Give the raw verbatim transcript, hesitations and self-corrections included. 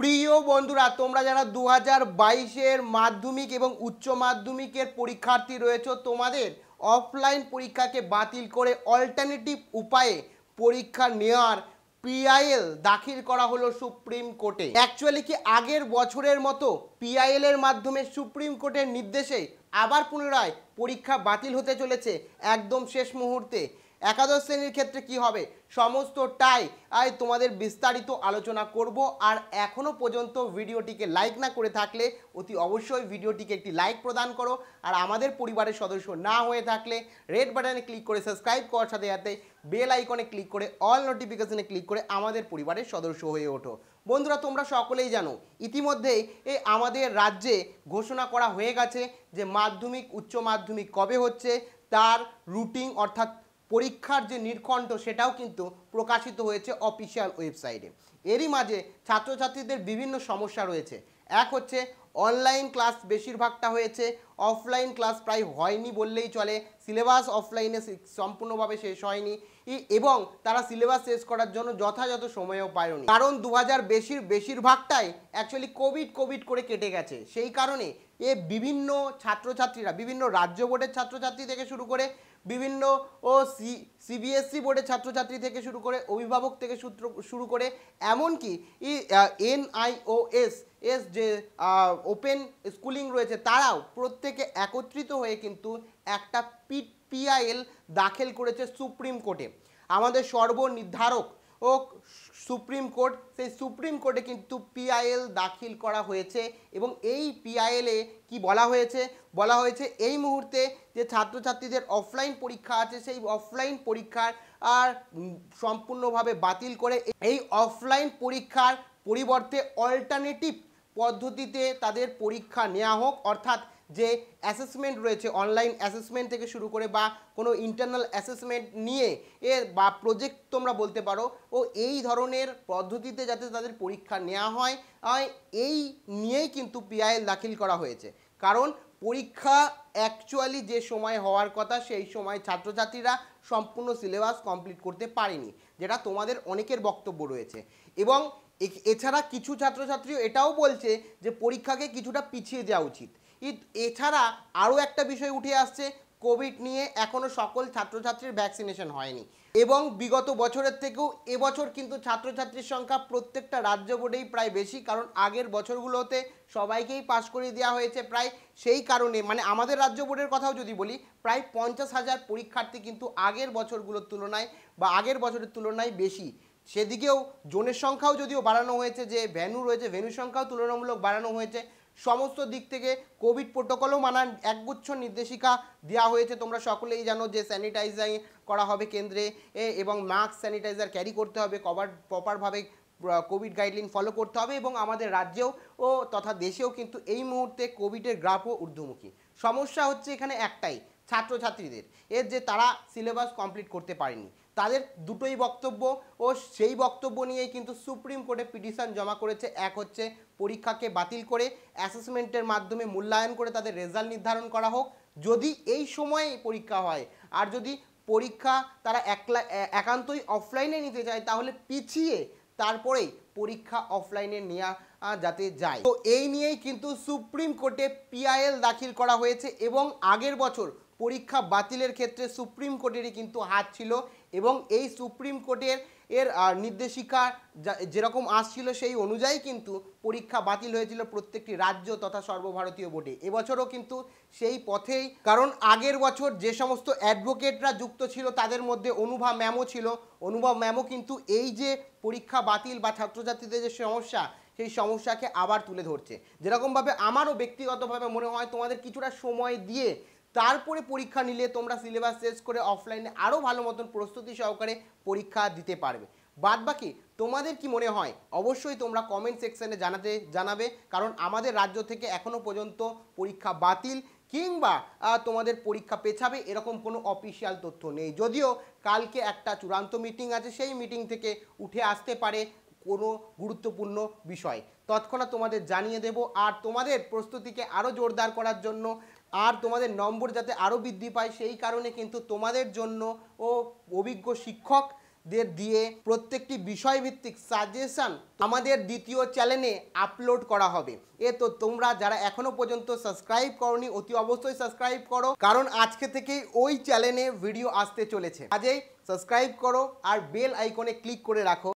প্রিয় বন্ধুরা, তোমরা যারা দু হাজার বাইশের মাধ্যমিক এবং উচ্চ মাধ্যমিকের পরীক্ষার্থী রয়েছে, তোমাদের অফলাইন পরীক্ষাকে বাতিল করে অল্টারনেটিভ উপায়ে পরীক্ষা নেওয়ার পিআইএল দাখিল করা হলো সুপ্রিম কোর্টে। অ্যাকচুয়ালি কি আগের বছরের মতো পিআইএল এর মাধ্যমে সুপ্রিম কোর্টের নির্দেশে আবার পুনরায় পরীক্ষা বাতিল হতে চলেছে একদম শেষ মুহূর্তে। একাদশ শ্রেণীর ক্ষেত্রে কি হবে সমস্তটাই আই তোমাদের বিস্তারিত আলোচনা করব। আর এখনো পর্যন্ত ভিডিওটিকে লাইক না করে থাকলে অতি অবশ্যই ভিডিওটিকে একটি লাইক প্রদান করো। আর আমাদের পরিবারের সদস্য না হয়ে থাকলে রেড বাটনে ক্লিক করে সাবস্ক্রাইব করার সাথে সাথে বেল আইকনে ক্লিক করে অল নোটিফিকেশনে ক্লিক করে আমাদের পরিবারের সদস্য হয়ে ওঠো। বন্ধুরা, তোমরা সকলেই জানো ইতিমধ্যেই এই আমাদের রাজ্যে ঘোষণা করা হয়ে গেছে যে মাধ্যমিক উচ্চ মাধ্যমিক কবে হচ্ছে, তার রুটিন অর্থাৎ পরীক্ষার যে নির্ঘণ্ট সেটাও কিন্তু প্রকাশিত হয়েছে অফিসিয়াল ওয়েবসাইটে। এরই মাঝে ছাত্রছাত্রীদের বিভিন্ন সমস্যা রয়েছে। এক হচ্ছে অনলাইন ক্লাস বেশিরভাগটা হয়েছে, অফলাইন ক্লাস প্রায় হয়নি বললেই চলে। সিলেবাস অফলাইনে সম্পূর্ণভাবে শেষ হয়নি এবং তারা সিলেবাস শেষ করার জন্য যথাযথ সময়ও পায়নি, কারণ দু হাজার বেশির বেশিরভাগটাই অ্যাকচুয়ালি কোভিড কোভিড করে কেটে গেছে। সেই কারণে এ বিভিন্ন ছাত্রছাত্রীরা বিভিন্ন রাজ্য বোর্ডের ছাত্রছাত্রী থেকে শুরু করে বিভিন্ন ও সি সিবিএসসি বোর্ডের ছাত্রছাত্রী থেকে শুরু করে অভিভাবক থেকে সূত্র শুরু করে এমনকি এনআইওএস এস যে ওপেন স্কুলিং রয়েছে তারাও প্রত্যেকে একত্রিত হয়ে কিন্তু একটা পি পিআইএল দাখিল করেছে সুপ্রিম কোর্টে। আমাদের সর্বনির্ধারক ও সুপ্রিম কোর্ট, সেই সুপ্রিম কোর্টে কিন্তু পিআইএল দাখিল করা হয়েছে এবং এই পিআইএলে কি বলা হয়েছে বলা হয়েছে এই মুহূর্তে যে ছাত্রছাত্রীদের অফলাইন পরীক্ষা আছে সেই অফলাইন পরীক্ষার আর সম্পূর্ণভাবে বাতিল করে এই অফলাইন পরীক্ষার পরিবর্তে অল্টারনেটিভ পদ্ধতিতে তাদের পরীক্ষা নেওয়া হোক। অর্থাৎ যে অ্যাসেসমেন্ট রয়েছে অনলাইন অ্যাসেসমেন্ট থেকে শুরু করে বা কোনো ইন্টারনাল অ্যাসেসমেন্ট নিয়ে এর বা প্রজেক্ট তোমরা বলতে পারো, ও এই ধরনের পদ্ধতিতে যাতে তাদের পরীক্ষা নেওয়া হয় এই নিয়েই কিন্তু পিআইএল দাখিল করা হয়েছে। কারণ পরীক্ষা অ্যাকচুয়ালি যে সময় হওয়ার কথা সেই সময় ছাত্রছাত্রীরা সম্পূর্ণ সিলেবাস কমপ্লিট করতে পারেনি, যেটা তোমাদের অনেকের বক্তব্য রয়েছে। এবং এছাড়া কিছু ছাত্রছাত্রী এটাও বলছে যে পরীক্ষাকে কিছুটা পিছিয়ে দেওয়া উচিত। এছাড়া আরও একটা বিষয় উঠে আসছে, কোভিড নিয়ে এখনও সকল ছাত্রছাত্রীর ভ্যাকসিনেশন হয়নি এবং বিগত বছরের থেকেও এবছর কিন্তু ছাত্রছাত্রীর সংখ্যা প্রত্যেকটা রাজ্য বোর্ডেই প্রায় বেশি, কারণ আগের বছরগুলোতে সবাইকেই পাশ করিয়ে দেওয়া হয়েছে প্রায়। সেই কারণে মানে আমাদের রাজ্য বোর্ডের কথাও যদি বলি, প্রায় পঞ্চাশ হাজার পরীক্ষার্থী কিন্তু আগের বছরগুলোর তুলনায় বা আগের বছরের তুলনায় বেশি। সেদিকেও জোনের সংখ্যাও যদিও বাড়ানো হয়েছে, যে ভেন্যু রয়েছে ভেন্যুর সংখ্যাও তুলনামূলক বাড়ানো হয়েছে। সমস্ত দিক থেকে কোভিড প্রোটোকলও মানার একগুচ্ছ নির্দেশিকা দেওয়া হয়েছে। তোমরা সকলেই জানো যে স্যানিটাইজার করা হবে কেন্দ্রে এবং মাস্ক স্যানিটাইজার ক্যারি করতে হবে, কভার প্রপারভাবে কোভিড গাইডলাইন ফলো করতে হবে এবং আমাদের রাজ্যেও ও তথা দেশেও কিন্তু এই মুহূর্তে কোভিডের গ্রাফও ঊর্ধ্বমুখী। সমস্যা হচ্ছে এখানে একটাই, ছাত্রছাত্রীদের এর যে তারা সিলেবাস কমপ্লিট করতে পারেনি। তাদের দুটোই বক্তব্য ও সেই বক্তব্য নিয়েই কিন্তু সুপ্রিম কোর্টে পিটিশন জমা করেছে। এক হচ্ছে পরীক্ষাকে বাতিল করে অ্যাসেসমেন্টের মাধ্যমে মূল্যায়ন করে তাদের রেজাল্ট নির্ধারণ করা হোক যদি এই সময়ে পরীক্ষা হয়, আর যদি পরীক্ষা তারা একলা একান্তই অফলাইনে নিতে চায় তাহলে পিছিয়ে তারপরেই পরীক্ষা অফলাইনে নেওয়া যাতে যায়। তো এই নিয়েই কিন্তু সুপ্রিম কোর্টে পিআইএল দাখিল করা হয়েছে এবং আগের বছর পরীক্ষা বাতিলের ক্ষেত্রে সুপ্রিম কোর্টেরই কিন্তু হাত ছিল এবং এই সুপ্রিম কোর্টের এর নির্দেশিকা যেরকম আসছিল সেই অনুযায়ী কিন্তু পরীক্ষা বাতিল হয়েছিল প্রত্যেকটি রাজ্য তথা সর্বভারতীয় বোর্ডে। এবছরও কিন্তু সেই পথেই, কারণ আগের বছর যে সমস্ত অ্যাডভোকেটরা যুক্ত ছিল তাদের মধ্যে অনুভা ম্যামও ছিল। অনুভা ম্যামও কিন্তু এই যে পরীক্ষা বাতিল বা ছাত্রছাত্রীদের যে সমস্যা সেই সমস্যাকে আবার তুলে ধরছে। যেরকমভাবে আমারও ব্যক্তিগতভাবে মনে হয় তোমাদের কিছুটা সময় দিয়ে তারপরে পরীক্ষা নিলে তোমরা সিলেবাস শেষ করে অফলাইনে আরও ভালো মতন প্রস্তুতি সহকারে পরীক্ষা দিতে পারবে। বাদ বাকি তোমাদের কি মনে হয় অবশ্যই তোমরা কমেন্ট সেকশনে জানাতে জানাবে, কারণ আমাদের রাজ্য থেকে এখনও পর্যন্ত পরীক্ষা বাতিল কিংবা তোমাদের পরীক্ষা পেছাবে এরকম কোনো অফিসিয়াল তথ্য নেই। যদিও কালকে একটা চূড়ান্ত মিটিং আছে, সেই মিটিং থেকে উঠে আসতে পারে কোনো গুরুত্বপূর্ণ বিষয়, তৎক্ষণাৎ তোমাদের জানিয়ে দেব। আর তোমাদের প্রস্তুতিকে আরও জোরদার করার জন্য আর তোমাদের নম্বর যাতে আরও বৃদ্ধি পায় সেই কারণে কিন্তু তোমাদের জন্য ও অভিজ্ঞ শিক্ষক দের দিয়ে প্রত্যেকটি বিষয়ভিত্তিক সাজেশন আমাদের দ্বিতীয় চ্যানেলে আপলোড করা হবে। এ তো তোমরা যারা এখনো পর্যন্ত সাবস্ক্রাইব করোনি অতি অবশ্যই সাবস্ক্রাইব করো, কারণ আজকে থেকেই ওই চ্যানেলে ভিডিও আসতে চলেছে। কাজেই সাবস্ক্রাইব করো আর বেল আইকনে ক্লিক করে রাখো